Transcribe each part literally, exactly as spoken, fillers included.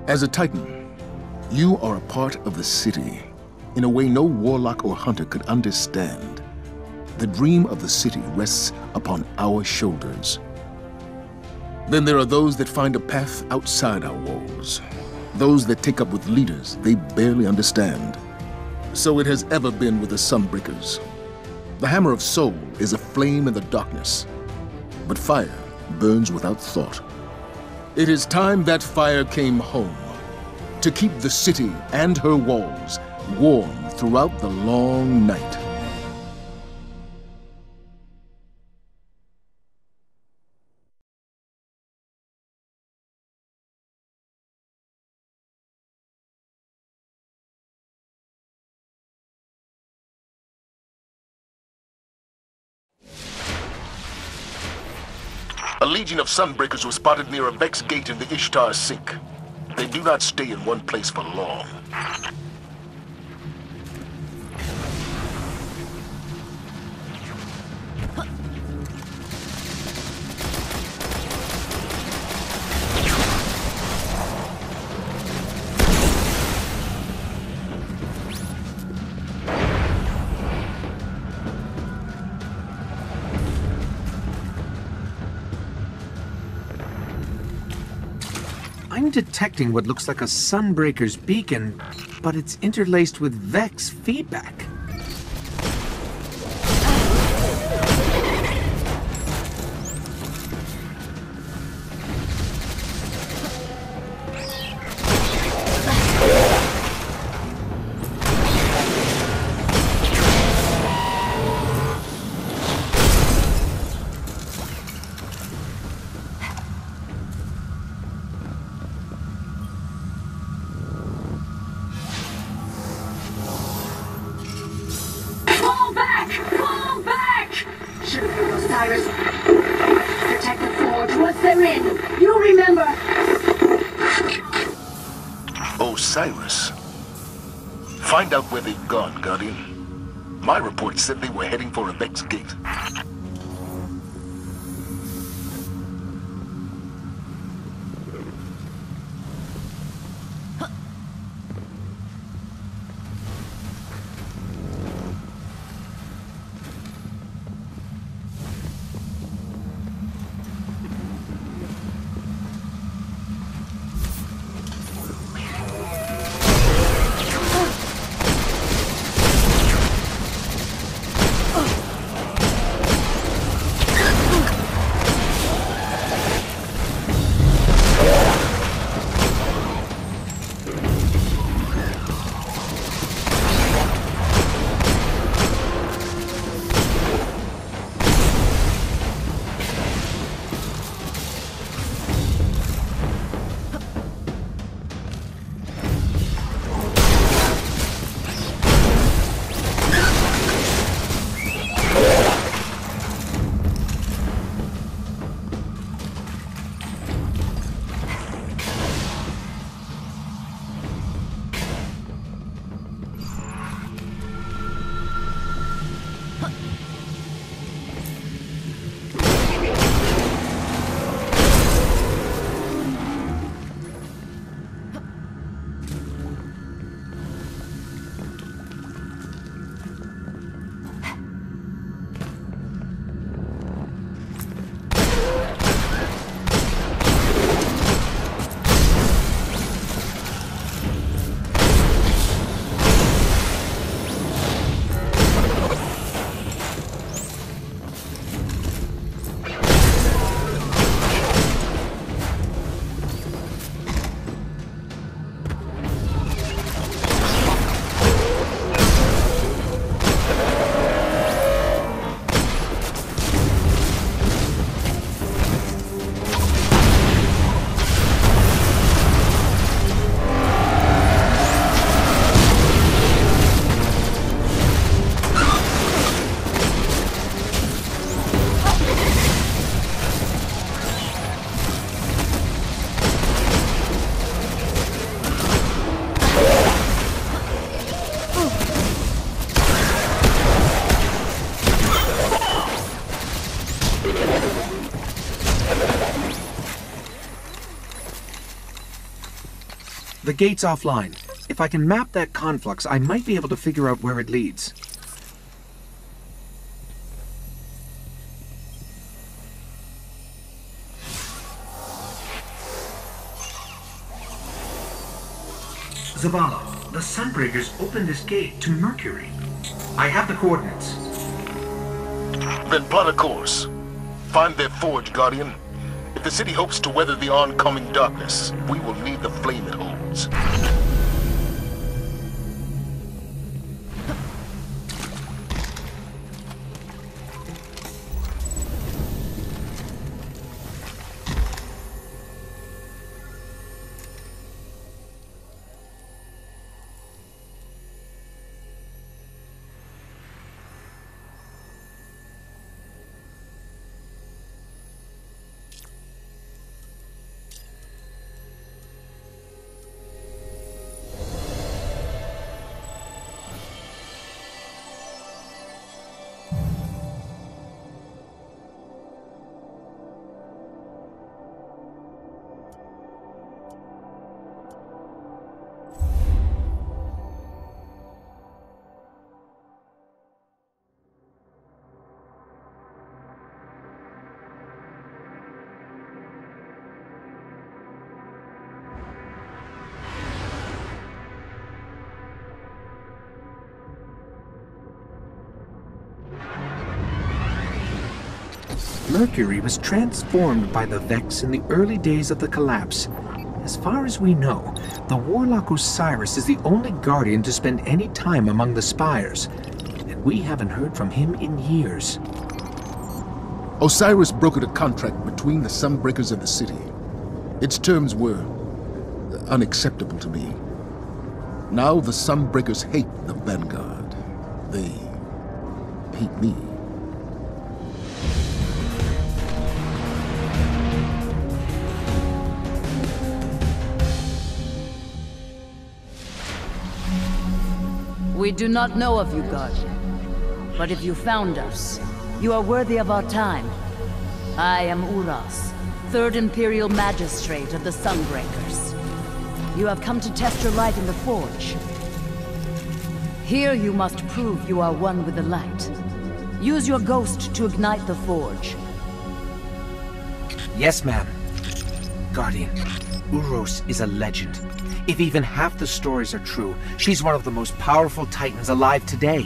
As a Titan, you are a part of the city in a way no warlock or hunter could understand. The dream of the city rests upon our shoulders. Then there are those that find a path outside our walls. Those that take up with leaders they barely understand. So it has ever been with the Sunbreakers. The Hammer of Soul is a flame in the darkness, but fire burns without thought. It is time that fire came home, to keep the city and her walls warm throughout the long night. A legion of Sunbreakers was spotted near a Vex gate in the Ishtar Sink. They do not stay in one place for long. I'm detecting what looks like a Sunbreaker's beacon, but it's interlaced with Vex feedback. Osiris. Protect the forge once they're in. You remember. Osiris. Find out where they've gone, Guardian. My report said they were heading for a Vex gate. The gate's offline. If I can map that conflux, I might be able to figure out where it leads. Zavala, the Sunbreakers opened this gate to Mercury. I have the coordinates. Then plot a course. Find their forge, Guardian. If the city hopes to weather the oncoming darkness, we will need the flame it holds. Mercury was transformed by the Vex in the early days of the collapse. As far as we know, the Warlock Osiris is the only Guardian to spend any time among the Spires, and we haven't heard from him in years. Osiris brokered a contract between the Sunbreakers and the city. Its terms were unacceptable to me. Now the Sunbreakers hate the Vanguard. They hate me. We do not know of you, Guardian. But if you found us, you are worthy of our time. I am Uras, Third Imperial Magistrate of the Sunbreakers. You have come to test your light in the Forge. Here you must prove you are one with the light. Use your ghost to ignite the Forge. Yes, ma'am. Guardian, Uros is a legend. If even half the stories are true, she's one of the most powerful Titans alive today.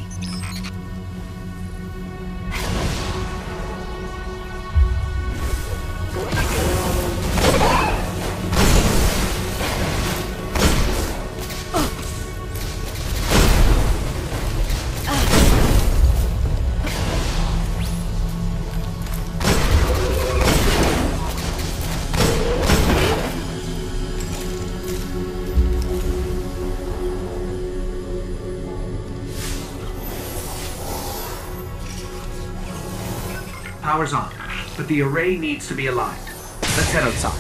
Power's on, but the array needs to be aligned. Let's head outside.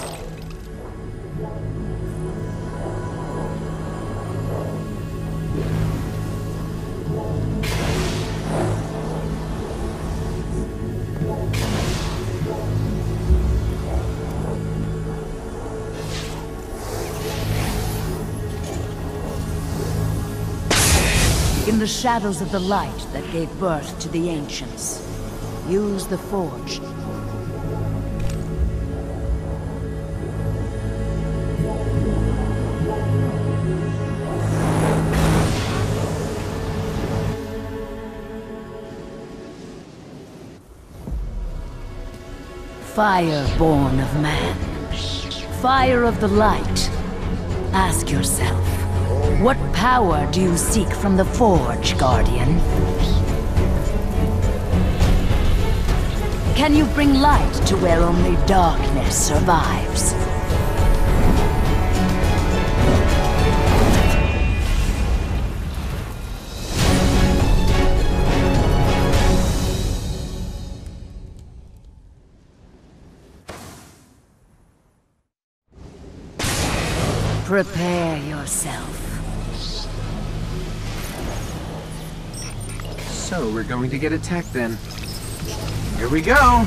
In the shadows of the light that gave birth to the Ancients, use the Forge. Fire born of man. Fire of the light. Ask yourself, what power do you seek from the Forge, Guardian? Can you bring light to where only darkness survives? Prepare yourself. So we're going to get attacked then. Here we go!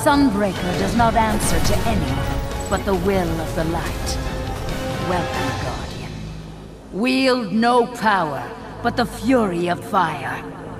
Sunbreaker does not answer to any but the will of the light. Welcome, Guardian. Wield no power but the fury of fire.